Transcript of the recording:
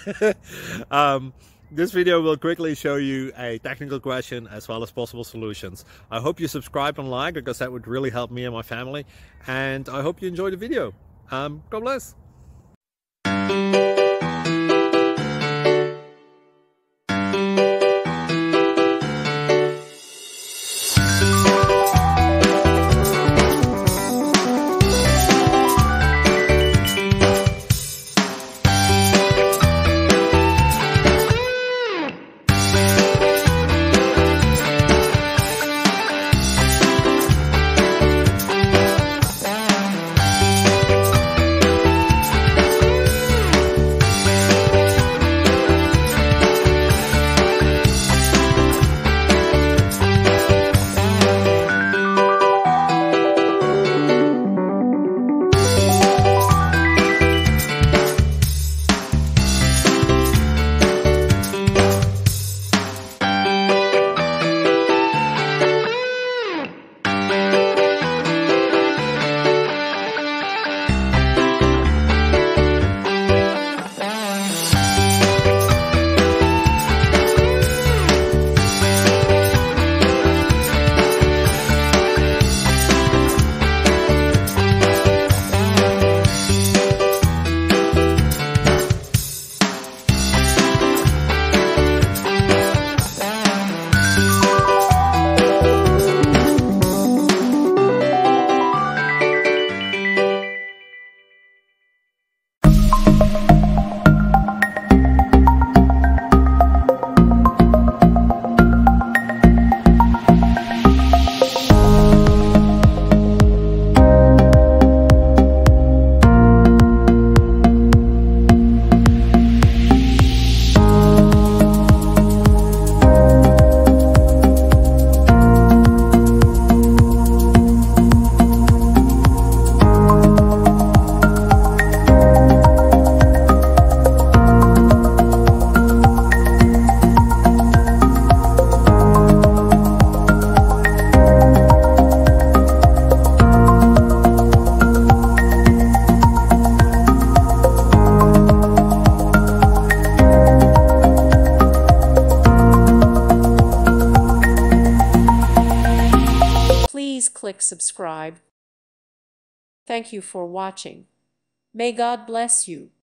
This video will quickly show you a technical question as well as possible solutions. I hope you subscribe and like, because that would really help me and my family. And I hope you enjoy the video. God bless. Please click subscribe. Thank you for watching. May God bless you.